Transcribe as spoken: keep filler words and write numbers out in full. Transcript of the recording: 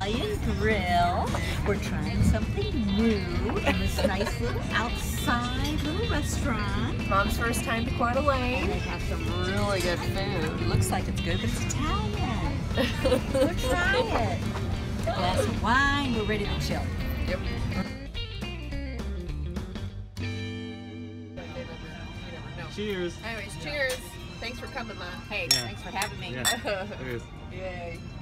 Italian grill. We're trying something new in this nice little outside little restaurant. Mom's first time to Coeur d'Alene. And they have some really good food. Looks like it's good, but it's Italian. We'll try it. A glass of wine. We're ready to chill. Yep. Cheers. Anyways, cheers. Thanks for coming, Mom. Hey, Yeah. thanks for having me. Yeah. Cheers. Yay.